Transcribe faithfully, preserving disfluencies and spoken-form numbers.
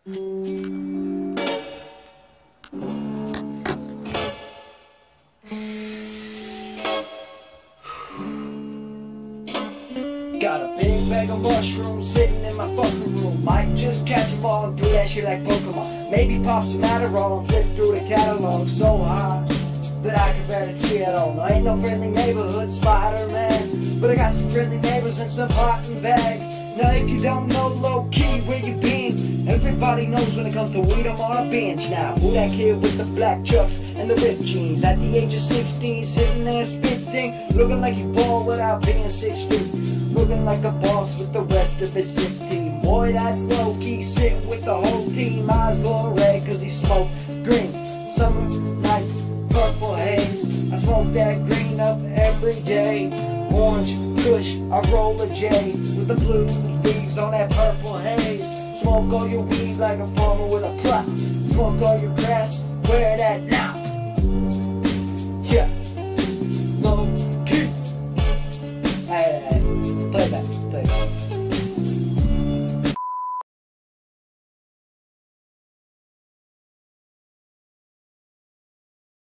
Got a big bag of mushrooms sitting in my fucking room. Might just catch them all and do that shit like Pokemon. Maybe pop some Adderall and flip through the catalog so high that I can barely see at all. No, ain't no friendly neighborhood Spider-Man, but I got some friendly neighbors and some hot and bag. Now if you don't know low-key where you been, everybody knows when it comes to weed I'm on a bench now. Who that kid with the black chucks and the ripped jeans? At the age of sixteen, sitting there spitting, looking like he bald without being six feet, looking like a boss with the rest of his sick team. Boy, that's low-key, sitting with the whole team. Eyes glowing red cause he smoked green. Summer nights, purple haze, I smoke that green up every day. Orange kush, I roll a J with the blue leaves on that purple haze. Smoke all your weed like a farmer with a plot. Smoke all your grass, wear that now. Yeah, low key. Hey, hey, hey, play back, play back.